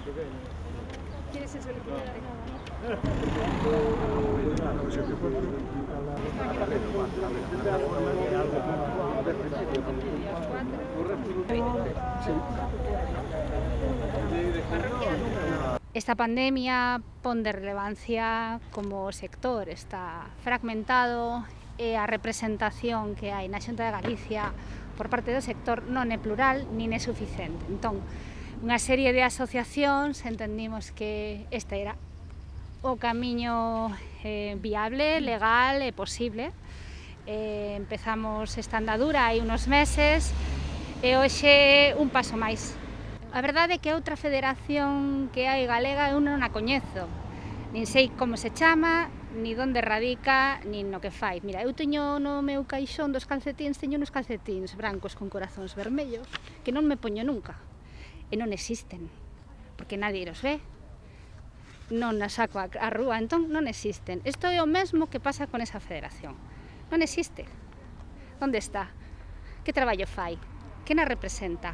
¿Quieres el solicitud? Esta pandemia pon de relevancia como o sector está fragmentado e a representación que hai na Xunta de Galicia por parte do sector non é plural nin é suficiente. Entón, unha serie de asociacións entendimos que este era o camiño viable, legal e posible. Empezamos esta andadura hai unos meses e hoxe un paso máis. A verdade é que outra federación que hai galega eu non a coñezo, nin sei como se chama, ni onde radica, nin no que fai. Mira, eu teño no meu caixón dos calcetíns, teño uns calcetíns brancos con corazóns vermellos que non me poño nunca, e non existen, porque nadie os ve, non as saco á rúa, entón non existen. Isto é o mesmo que pasa con esa federación, non existe. Onde está? Que traballo fai? Que na representa?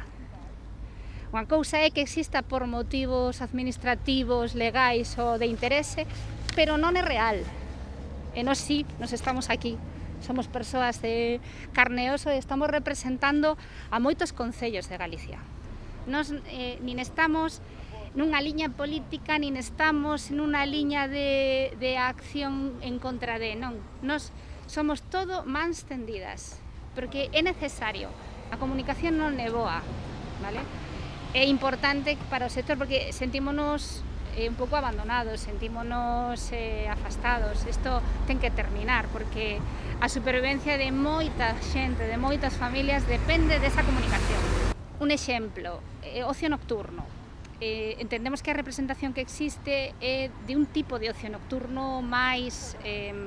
Unha cousa é que exista por motivos administrativos, legais ou de interese, pero non é real. E nós sí, nos estamos aquí. Somos persoas de carne e oso e estamos representando a moitos concellos de Galicia. Nós nin estamos nunha liña política, nin estamos nunha liña de acción en contra de, non. Nós somos todo mans tendidas, porque é necesario. A comunicación non é boa, vale? É importante para o sector porque sentímonos un pouco abandonados, sentímonos afastados. Isto ten que terminar porque a supervivencia de moita xente, de moitas familias depende desa comunicación. Un exemplo, ocio nocturno. Entendemos que a representación que existe é de un tipo de ocio nocturno máis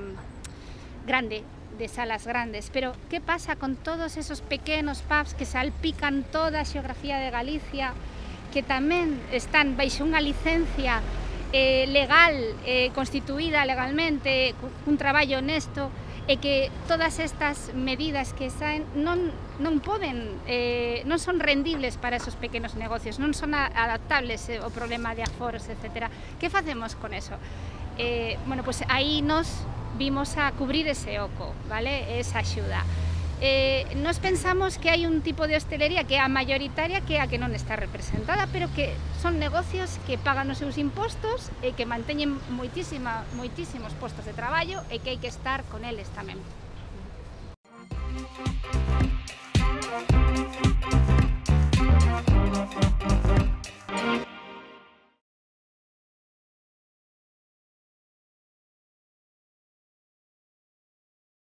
grande, de salas grandes, pero que pasa con todos esos pequenos pubs que salpican toda a xeografía de Galicia, que tamén están baixo unha licencia legal, constituída legalmente, un traballo honesto, e que todas estas medidas que saen non poden, non son rendibles para esos pequenos negocios, non son adaptables ao problema de aforos, etc. Que facemos con eso? Bueno, pues aí nos vimos a cubrir ese oco, vale? Esa axuda. Nos pensamos que hai un tipo de hostelería que é a mayoritaria, que é a que non está representada, pero que son negocios que pagan os seus impostos e que manteñen moitísimos postos de traballo e que hai que estar con eles tamén.